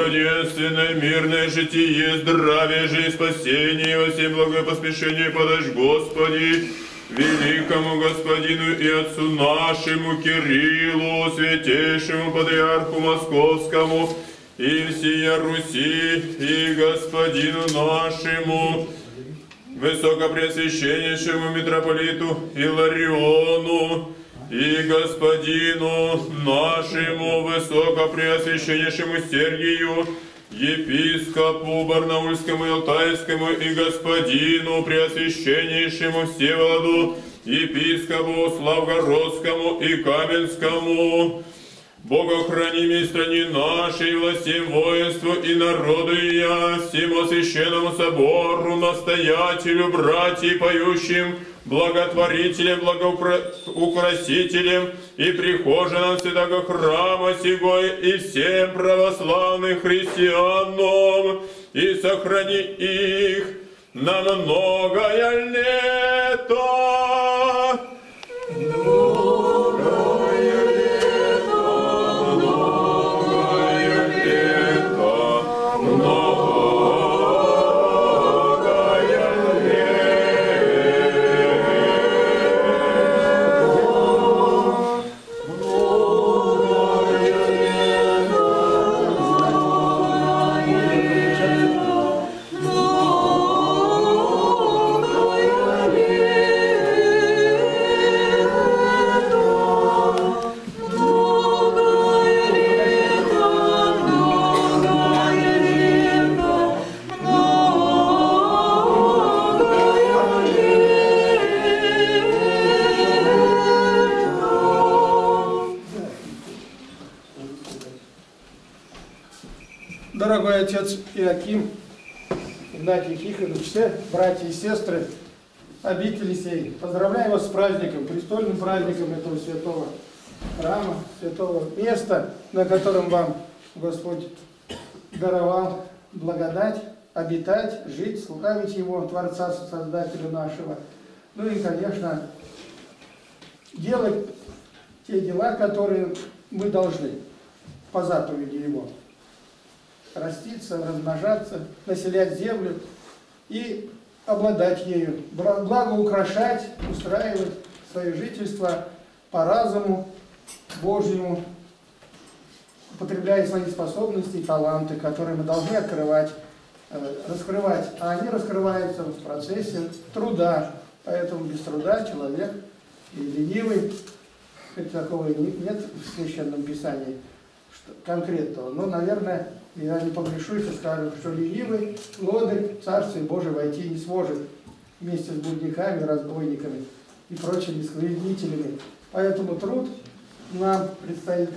благоденственное, мирное житие, здравие же и спасение, во всем благое поспешение подашь, Господи, великому Господину и Отцу нашему Кириллу, святейшему Патриарху Московскому, и всея Руси, и Господину нашему, Высокопреосвященнейшему митрополиту Илариону, и Господину нашему Высокопреосвященнейшему Сергию, епископу Барнаульскому и Алтайскому, и Господину Преосвященнейшему Всеволоду, епископу Славгородскому и Каменскому, Бога храни стране нашей, властям воинству и народу я, всему священному собору, настоятелю, братьям поющим, благотворителям, благоукрасителям и прихожанам святого храма сего и всем православным христианам, и сохрани их на многое лето. Дорогой отец Иоаким, Игнатий Тихонович, все братья и сестры обители сей, поздравляю вас с праздником, престольным праздником этого святого храма, святого места, на котором вам Господь даровал благодать, обитать, жить, славить Его, Творца, Создателя нашего. Ну и, конечно, делать те дела, которые мы должны по заповеди Его. Раститься, размножаться, населять землю и обладать ею, благоукрашать, устраивать свое жительство по разуму Божьему, употребляя свои способности и таланты, которые мы должны открывать, раскрывать, а они раскрываются в процессе труда, поэтому без труда человек и ленивый, хоть такого нет в Священном Писании конкретного, но, наверное, я не погрешу, если скажу, что ленивый лодырь в Царствие Божие войти не сможет вместе с блудниками, разбойниками и прочими склонителями. Поэтому труд нам предстоит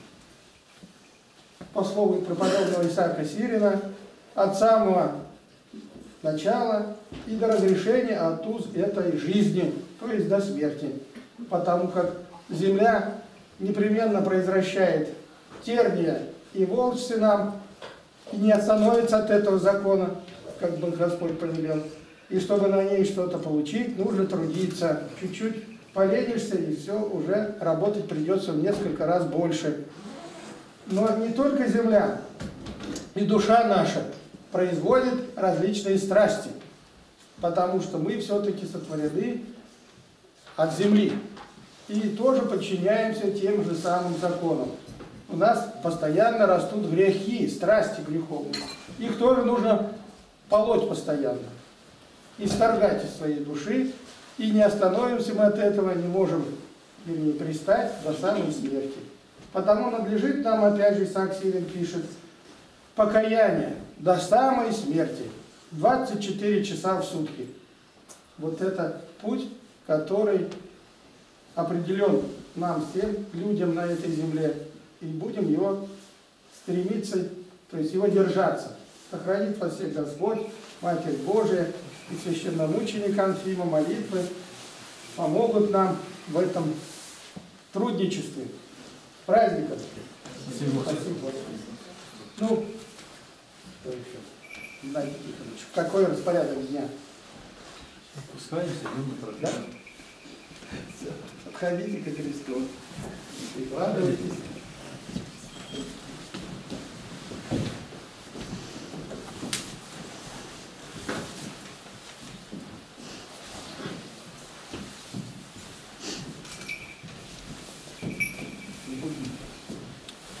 по слову преподобного Исаака Сирина от самого начала и до разрешения от уз этой жизни, то есть до смерти. Потому как земля непременно произвращает терния и волчцы нам, и не остановится от этого закона, как бы Господь повелел. И чтобы на ней что-то получить, нужно трудиться. Чуть-чуть поленишься, и все, уже работать придется в несколько раз больше. Но не только земля, и душа наша производит различные страсти, потому что мы все-таки сотворены от земли и тоже подчиняемся тем же самым законам. У нас постоянно растут грехи, страсти греховные. Их тоже нужно полоть постоянно, исторгать из своей души, и не остановимся мы от этого, не можем, вернее, пристать до самой смерти. Потому надлежит нам, опять же, Исаак Сирин пишет, покаяние до самой смерти, 24 часа в сутки. Вот это путь, который определен нам всем, людям на этой земле, и будем его стремиться, то есть его держаться. Сохранит вас всех Господь, Матерь Божия и священномученик Анфима, молитвы помогут нам в этом трудничестве. Праздником. Спасибо. Спасибо. Ну, что еще? Игнатий Тихонович, какой распорядок дня? Спускаемся, идем на программу. Да? Отходите ко Христу. Прикладывайтесь.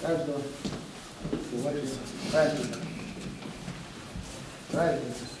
каждого праздника. Праздника.